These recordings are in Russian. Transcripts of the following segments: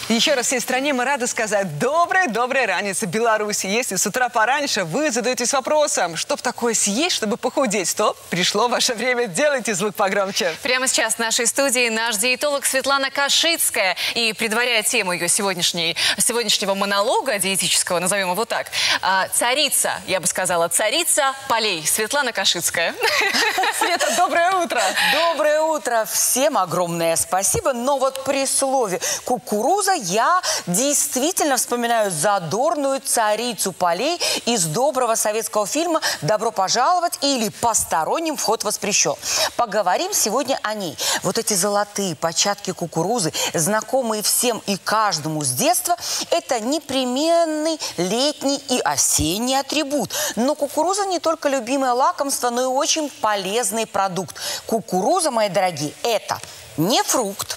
Еще раз всей стране мы рады сказать доброе раница, Беларуси. Если с утра пораньше вы задаетесь вопросом, что б такое съесть, чтобы похудеть, то пришло ваше время, делайте звук погромче. Прямо сейчас в нашей студии наш диетолог Светлана Кашицкая. И предваряя тему ее сегодняшнего монолога диетического, назовем его так, царица, я бы сказала, царица полей, Светлана Кашицкая. Света, доброе утро! Доброе утро! Всем огромное спасибо. Но вот при слове кукуруза я действительно вспоминаю задорную царицу полей из доброго советского фильма «Добро пожаловать» или «Посторонним вход воспрещен». Поговорим сегодня о ней. Вот эти золотые початки кукурузы, знакомые всем и каждому с детства, это непременный летний и осенний атрибут. Но кукуруза не только любимое лакомство, но и очень полезный продукт. Кукуруза, мои дорогие, это не фрукт,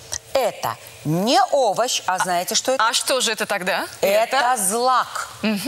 это не овощ, а знаете, что это? А что же это тогда? Это злак.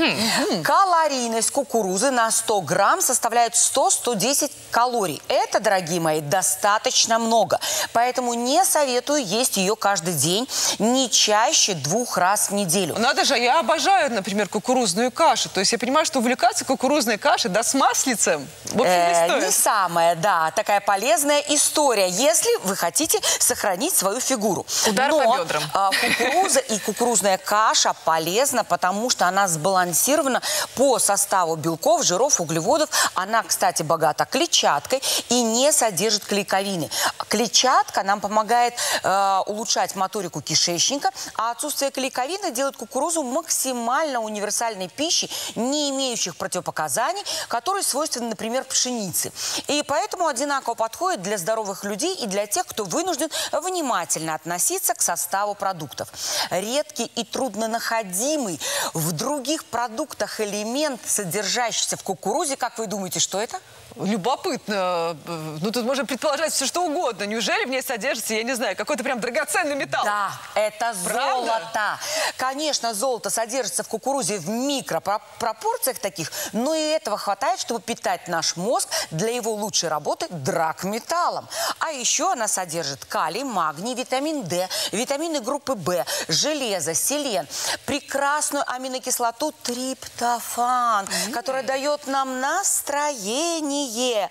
Калорийность кукурузы на 100 грамм составляет 100-110 калорий. Это, дорогие мои, достаточно много. Поэтому не советую есть ее каждый день, не чаще 2 раз в неделю. Надо же, я обожаю, например, кукурузную кашу. То есть я понимаю, что увлекаться кукурузной кашей, да, с маслицем, в общем, не стоит. Не самая, да, такая полезная история, если вы хотите сохранить свою фигуру. Удар по бедрам. Кукуруза и кукурузная каша полезна, потому что она сбалансирована по составу белков, жиров, углеводов. Она, кстати, богата клетчаткой и не содержит клейковины. Клетчатка нам помогает улучшать моторику кишечника, а отсутствие клейковины делает кукурузу максимально универсальной пищей, не имеющих противопоказаний, которые свойственны, например, пшенице. И поэтому одинаково подходит для здоровых людей и для тех, кто вынужден внимательно относиться к составу продуктов. Редкий и труднонаходимый в других продуктах элемент, содержащийся в кукурузе, как вы думаете, что это? Любопытно. Ну, тут можно предположить все, что угодно. Неужели в ней содержится, я не знаю, какой-то прям драгоценный металл? Да, это Правда? золото. Конечно, золото содержится в кукурузе в микропропорциях таких, но и этого хватает, чтобы питать наш мозг для его лучшей работы драгметаллом. А еще она содержит калий, магний, витамин D, витамины группы В, железо, селен, прекрасную аминокислоту триптофан, которая дает нам настроение.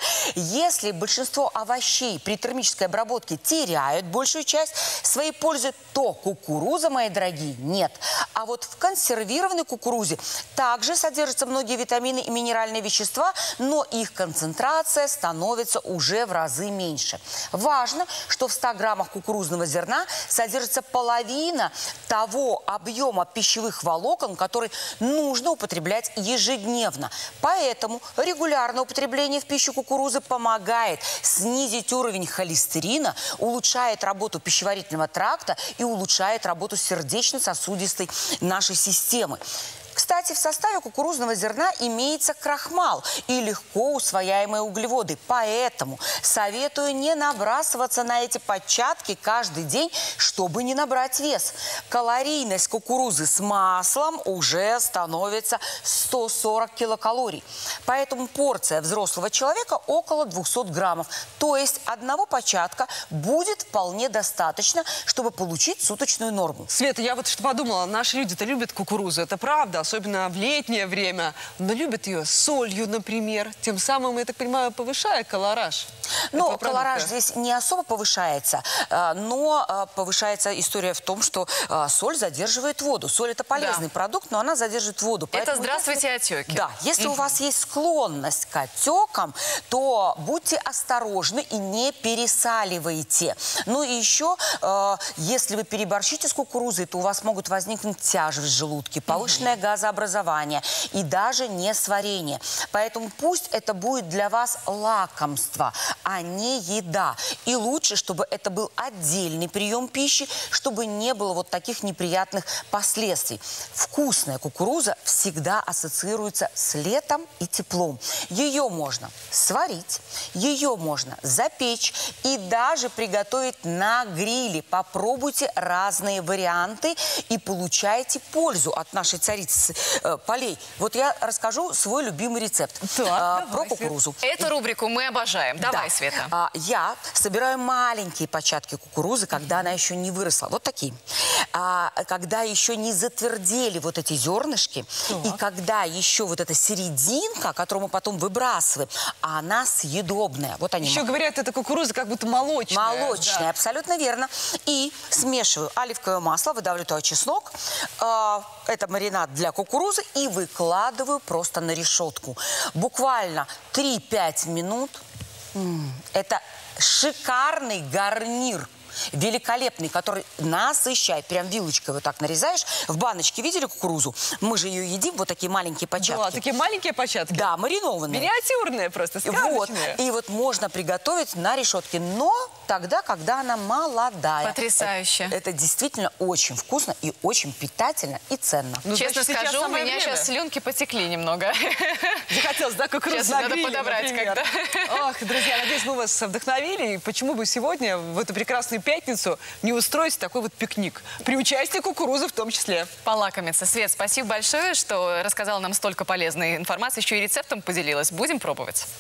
Если большинство овощей при термической обработке теряют большую часть своей пользы, то кукуруза, мои дорогие, нет. А вот в консервированной кукурузе также содержатся многие витамины и минеральные вещества, но их концентрация становится уже в разы меньше. Важно, что в 100 граммах кукурузного зерна содержится половина того объема пищевых волокон, который нужно употреблять ежедневно. Поэтому регулярное употребление в пищу кукурузы помогает снизить уровень холестерина, улучшает работу пищеварительного тракта и улучшает работу сердечно-сосудистой нашей системы. Кстати, в составе кукурузного зерна имеется крахмал и легко усвояемые углеводы. Поэтому советую не набрасываться на эти початки каждый день, чтобы не набрать вес. Калорийность кукурузы с маслом уже становится 140 килокалорий. Поэтому порция взрослого человека около 200 граммов. То есть одного початка будет вполне достаточно, чтобы получить суточную норму. Света, я вот что подумала, наши люди-то любят кукурузу, это правда, особенно в летнее время, но любят ее солью, например, тем самым, я так понимаю, повышая колораж. Ну, колораж здесь не особо повышается, но повышается история в том, что соль задерживает воду. Соль – это полезный продукт, но она задерживает воду. Это здравствуйте отеки. Да, если у вас есть склонность к отекам, то будьте осторожны и не пересаливайте. Ну и еще, если вы переборщите с кукурузой, то у вас могут возникнуть тяжесть в желудке, повышенное газообразование и даже несварение. Поэтому пусть это будет для вас лакомство, а не еда. И лучше, чтобы это был отдельный прием пищи, чтобы не было вот таких неприятных последствий. Вкусная кукуруза всегда ассоциируется с летом и теплом. Ее можно сварить, ее можно запечь и даже приготовить на гриле. Попробуйте разные варианты и получайте пользу от нашей царицы полей. Вот я расскажу свой любимый рецепт Так, про давай, кукурузу. Эту рубрику мы обожаем. Давай, Да. Света. Я собираю маленькие початки кукурузы, когда она еще не выросла. Вот такие. Когда еще не затвердели вот эти зернышки. Так. И когда еще вот эта серединка, которую мы потом выбрасываем, она съедобная. Вот они. Еще говорят, эта кукуруза как будто молочная. Молочная, Да. абсолютно верно. И смешиваю оливковое масло, выдавлю туда чеснок. Это маринад для кукурузы. И выкладываю просто на решетку. Буквально 3-5 минут. Это шикарный гарнир. Великолепный, который насыщает. Прям вилочкой вот так нарезаешь. В баночке видели кукурузу? Мы же ее едим, вот такие маленькие початки. Да, такие маленькие початки. Да, маринованные. Миниатюрные просто, Вот. сказочные. И вот можно приготовить на решетке, но тогда, когда она молодая. Потрясающе. Это действительно очень вкусно и очень питательно и ценно. Ну, Честно значит, сейчас скажу, у самое меня время. сейчас слюнки потекли немного. Захотелось, да, кукурузу Сейчас на надо гриле, подобрать например. как-то. Ох, друзья, надеюсь, мы вас вдохновили. И почему бы сегодня, в эту прекрасную пятницу, не устроить такой вот пикник? При участии кукурузы в том числе. Полакомиться. Свет, спасибо большое, что рассказала нам столько полезной информации, еще и рецептом поделилась. Будем пробовать.